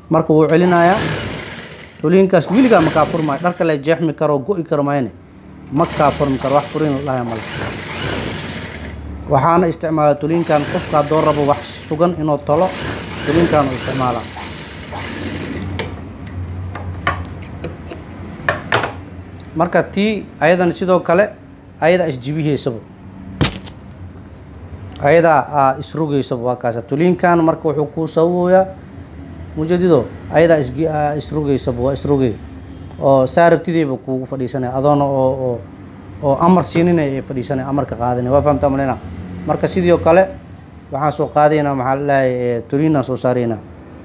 marka wuu celinayaa tuliinkaas wiligaa ma kaa furmaayo dharka la jeexmi karo go'i karo mayne ma kaa furmi karo wax furin lahayn male waxaana isticmaala tuliinkan qofka haddoo rabo wax sugan inuu tolo tuliinkan u isticmaala marka tii ayadan sidoo kale ayada isjibiheysaba ayada isrugeysaba waa kaasa tuliinkan marka wuxuu kuu sababoyaa mujadido ayada isrugeysaba waa isrugey oo saarabtideeba kuugu fadhiisanaya adoona oo amar siininaya ee fadhiisanaya amarka qaadanaya waa fahamtaa malena marka sidoo kale waxaan soo qaadaynaa maxaa la dhahay tuliinaan soo saaraynaa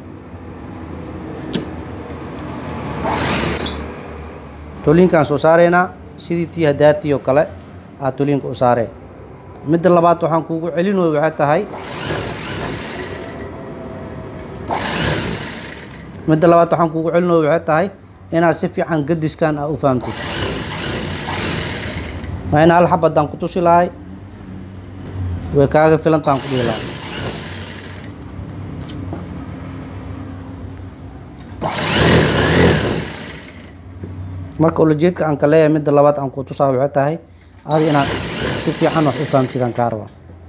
tuliinkaan soo saaraynaa sidii tii hadaatii oo kale aad tuliinka u saaree midda labaad waxaan kuugu celinayo waxay tahay inaad si fiican gadiskan aa u fahamtid waa in hal xabadaan ku tusi lahay way kaaga filantaan ku dhihi lahay marka ulajeedka aan ka leeyahay midda labaad aan ku tusaa waxay tahay adi inaad si fiican wax u fahamtid aan kaa rabaa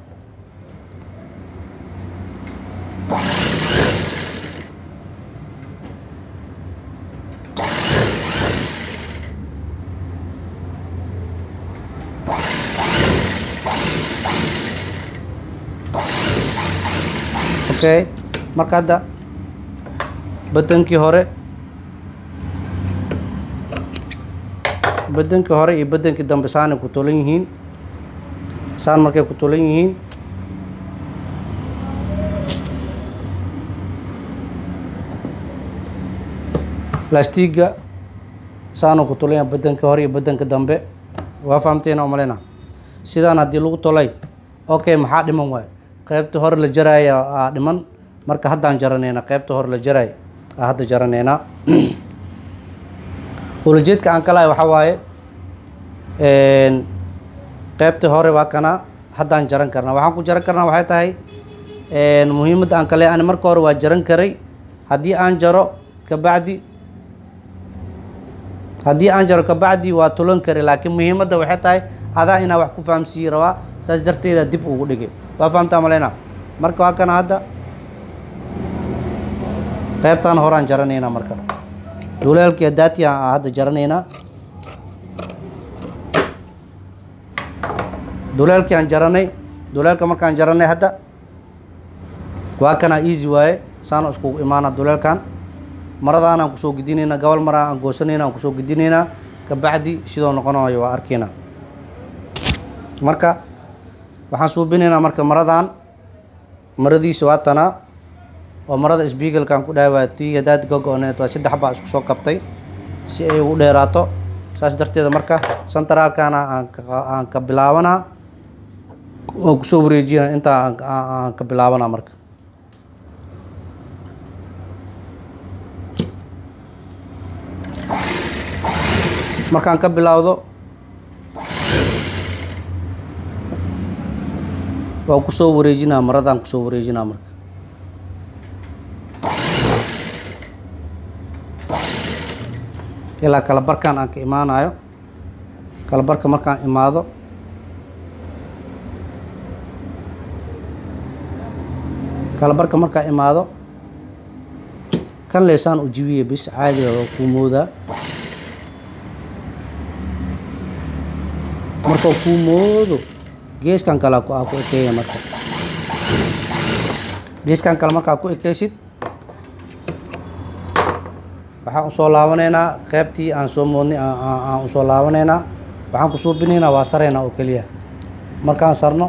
okay marka hadda badankii hore iyo badankii dambe saanay ku tolan yihiin saan markay ku tolan yihiin lastiga saanu ku tolan badankii hore iyo badankii dambe waa fahamteena umalena sidaan haddii lagu tolay okay maxaa dhiman waay qaybta hore la jaraya dhiman marka haddaan jaraneynaa qaybta hore la jaray hadda jaraneynaa ulajeedka aan ka lahay waxaa waaye qaybta hore waa kana haddaan jaran karnaa waxaan ku jaran karnaa waxay tahay muhiimadda aan ka leeyahay ani marka hore waa jaran karay haddii aan jaro kabacdi waa tulan karay laakiin muhiimadda waxay tahay adaa inaa wax ku fahamsiiyi rabaa saas darteeda dib ugu dhigay waa fahamtaa maleyna marka waa kana hadda qaybtaan horaan jaranaynaa marka duleelkii daati aan hadda jaranaynaa duleelkii aan jaranay duleelka markaan jaranay hadda waa kana easy waaye saan iskugu imaana duleelkan maradaan aan kusoo gidinaynaa gobol maraa aan goosanayna aan kusoo gidinaynaa kabacdi sidoo noqonayo waa arkaynaa marka waxaan suubinaynaa marka maradiisa waa tanaa oo marada isbiigalkaan ku dhahay waa tii hadaad gogo-oneed waa 3 baa isku soo kabtay si ay ugu dheeraato saas darteeda marka santaraalkaana aan ka bilaabanaa oo kusoo wareejinaa intaa aan ka bilaabanaa marka markaan ka bilaawdo waa kusoo wareejinaa maradaan kusoo wareejinaa marka ilaa kala barkaan aan ka imaanayo kala barka markaan imaado kan leesaan u jibiye bis caadi oo ku moodaa marka ku moodo geeskan kala ku ekeeya marka geeskan kala marka ku ekeysid waxaan usoo laabanaynaa qaybtii aan soo moodnay aan usoo laabanaynaa waxaan ku suubinaynaa waa sareynaa oo keliya markaan sarno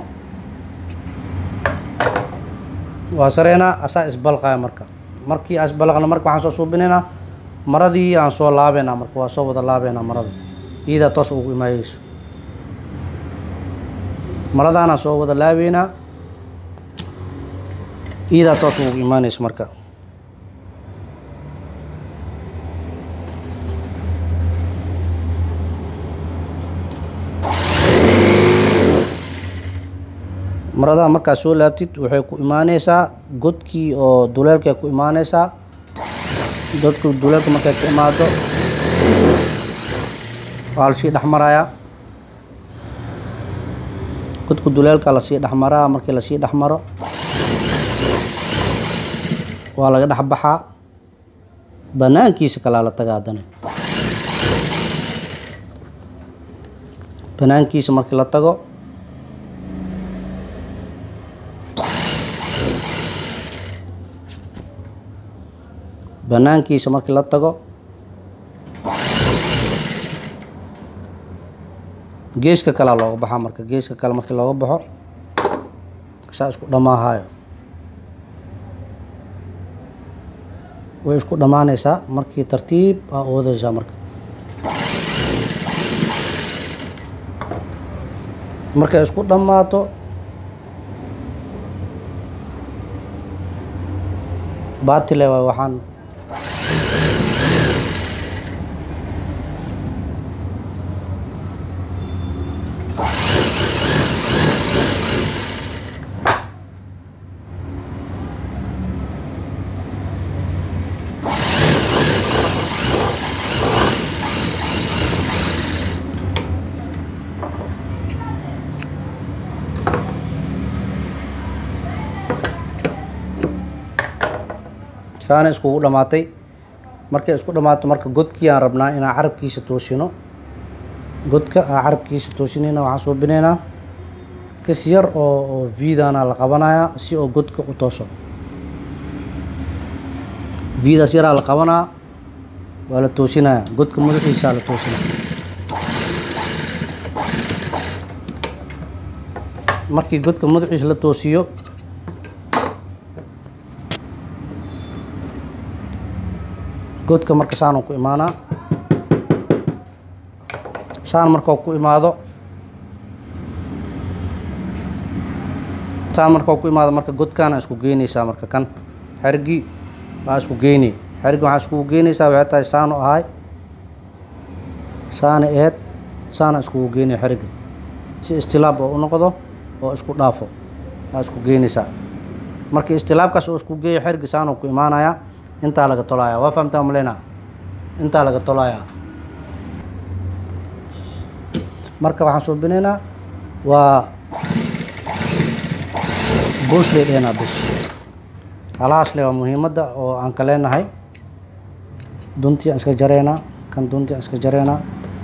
waa sareynaa asaa isbalqaya markii isbalqana marka waxaan soo suubinaynaa maradii aan soo laabeynaa marka waa soo wada laabeynaa marada iyada toos ugu imaayeyso maradaanaan soo wada laabeynaa iyada toos ugu imaanayso marka marada markaad soo laabtid waxay ku imaanaysaa godkii oo duleelkay ku imaanaysaa godka duleelka markay ka imaado waa la sii dhexmarayaa. godka duleelka la sii dhexmaraa. markii la sii dhexmaro waa laga dhex baxaa, banaankiisa kalaa la tagaa. haddana banaankiisa markii la tago banaankiisa markii la tago geeska kale looga baxaa. marka geeska kale markii looga baxo saa isku dhamaahayo way isku dhamaanaysaa. markii tartiib aa oodaysaa. markay isku dhammaato baatile waay. waxaan saana iskugu dhamaatay. markay isku dhamaato marka godkii aan rabnaa inaan carabkiisa toosino. godka aan carabkiisa toosinayna waxaan soo binaynaa kas yar oo viidana la qabanayaa si oo godka u tooso. viidaas yaraa la qabanaa, waa la toosinayaa. godka madaxiisaa la toosinaa. markii godka madaxiisa la toosiyo godka marka saan ku imaanaa. saan markuu ku imaado marka godkaana isku geynaysaa. marka kan xerigi baa isku geynay. xerigi waxaa iskugu geynaysaa waxay tahay saanu ahay saana eed saana iskugu geynay xeriga si istilaab oo u noqdo oo isku dhaafo baa isku geynaysaa. markii istilaabkaas oo isku geeyo xerigi saanu ku imaanayaa. intaa laga tolayaa. waa fahamtaa maleyna? intaa laga tolayaa. marka waxaan soo binaynaa waa buush bay dhehnaa. bis halahaas le waa muhiimadda oo aan ka leenahay. duntii aan iska jareynaa. kan duntii aan iska jareynaa.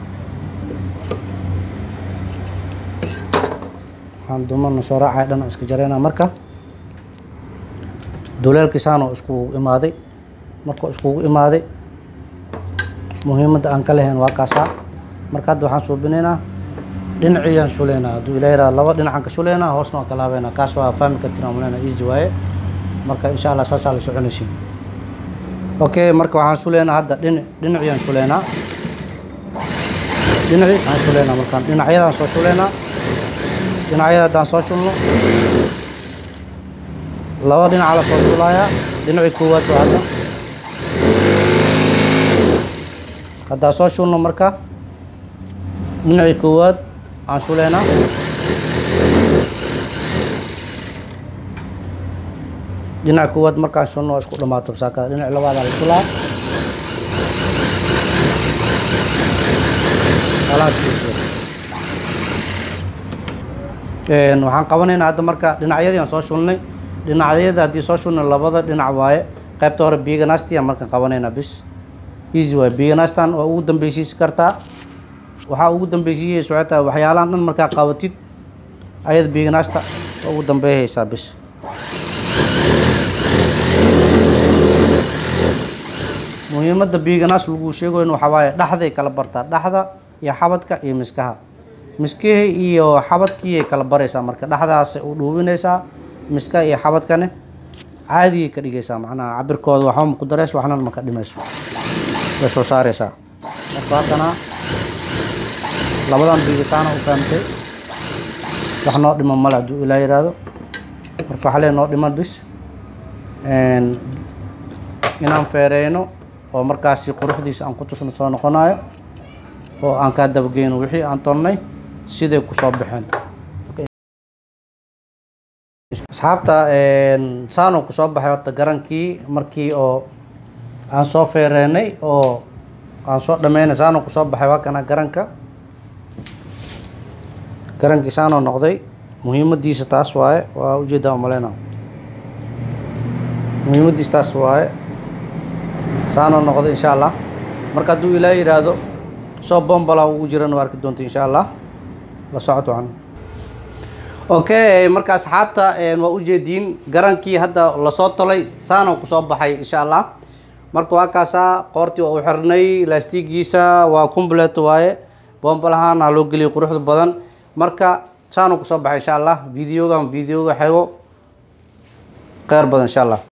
waxaan dumana soo raacay dhan aan iska jareynaa. marka duleelkii saanoo iskugu imaaday. markuu iskugu imaaday muhiimadda aan ka lahayn waa kaasaa. marka hadda waxaan suubinaynaa dhinaciyaan shuleynaa. hadduu ilaa yaraado laba dhinacaan ka shuleynaa, hoosna waan ka laabeynaa. kaas waa fahmi kartiin aan maleyna easy waaye. marka insha allah saasaa la soconaysiin. okay, marka waxaan shuleynaa hadda dhinaciyaan shuleynaa. dhinaci aan shuleynaa. markaan dhinacyadaan soo shuleynaa. dhinacyada haddaan soo shulno laba dhinaca la soo shulayaa. dhinacii koowaad waa haddaan soo shulno marka dhinacii koowaad aan shuleynaa. dhinaca koowaad markaan shulno waa isku dhamaato saakada. dhinac labaadaa la shulaa. waxaan qabanaynaa hadda marka dhinacyadii aan soo shulnay. dhinacyada haddii soo shulnay labada dhinac waaye. qaybta hore biiganaastiya markaan qabanaynaa. bis easy waaye. biiganaastan waa ugu dambeysiisi kartaa. waxaa ugu dambeysiiyeysa waxay tahay waxyaalahan dhan markaa qabatid ayada biiganaasta waa ugu dambeeyaysaa. bis muhiimadda biiganaas lagu sheegoyn waxaa waaye dhaxday kala bartaa. dhaxda iyo xabadka iyo miskaha. miskihii iyo xabadkiiyay kala baraysaa. marka dhaxdaasay u dhuubinaysaa. miskaha iyo xabadkane caadigay ka dhigaysaa. macnaha cabirkooda waxba ma ku darayso, waxna ma ka dhimayso. way soo saaraysaa. marka haddana labadan biigasaana u fahamtay. wax noo dhiman male hadduu ilaa yiraahdo. marka waxaa lee noo dhiman bis inaan feereyno oo markaasi quruxdiisa aan ku tusno soo noqonayo oo aan kaa dabageyno wixii aan tolnay siday ku soo baxeen. asxaabta saanoo ku soo baxay horta garankii markii oo aan soo feereynay oo aan soo dhameynay saano ku soo baxay waa kana garankii saano noqday muhiimadiisa taas waaye waa ujeedaa umaleynaa muhiimadiisa taas waaye saano noqday insha Allah marka hadduu ilaa yiraahdo soo bombala ugu jiran waa arki doonta insha Allah la socoto aan okay marka asxaabta waa ujeediin garankii hadda la soo tolay saano ku soo baxay insha Allah marka waa kaasa qoortii oo xirnay laastigiisa waa complete waaye bombalahan loo geliyo quruxda badan marka saano ku soo baxay insha Allah videoga xeego qeyr badan insha Allah